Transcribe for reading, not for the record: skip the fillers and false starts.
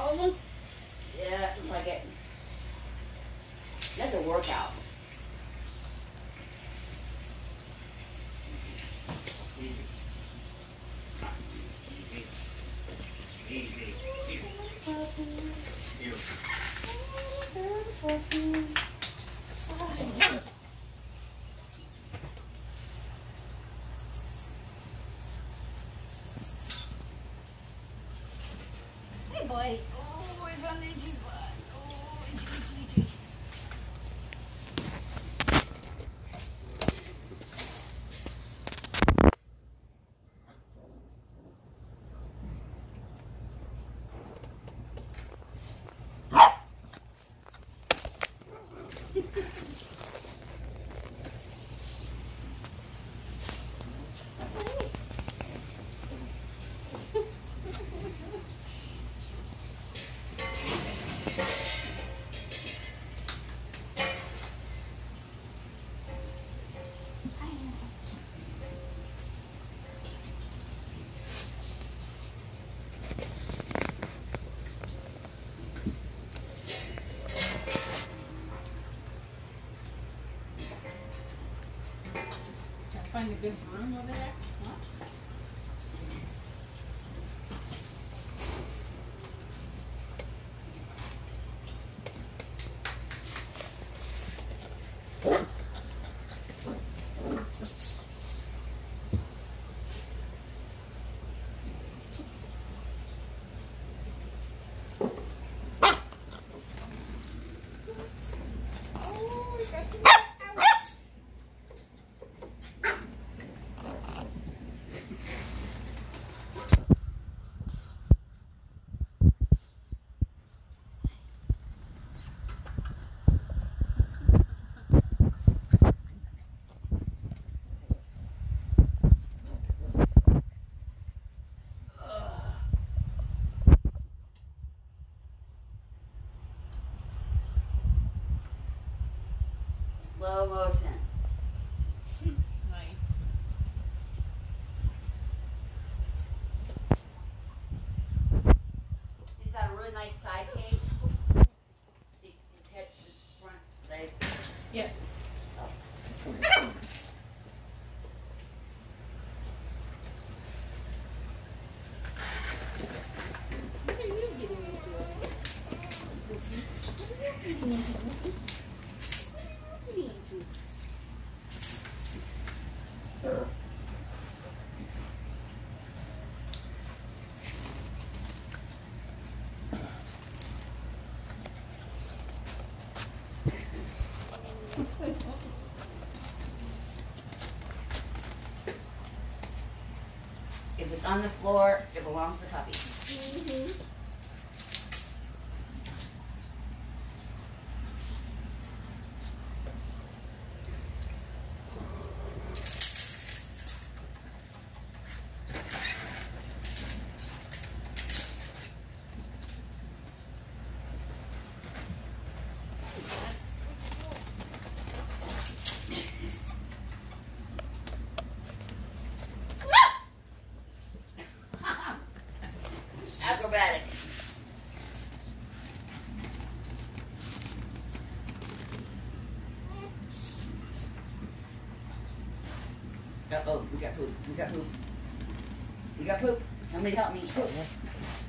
all of them? Yeah, it's like it. That's a workout. Hey, boy. Oh, I found Itchy's butt. Oh, itchy. Find a good room over there? Huh? Slow motion. Nice. He's got a really nice side cage. See, his head, his front leg. Yeah. What are you getting into? What are you getting into? If it's on the floor, it belongs to the puppy. Mm-hmm. Acrobatic. Uh-oh, we got poop. We got poop. We got poop. Somebody help me. Poop.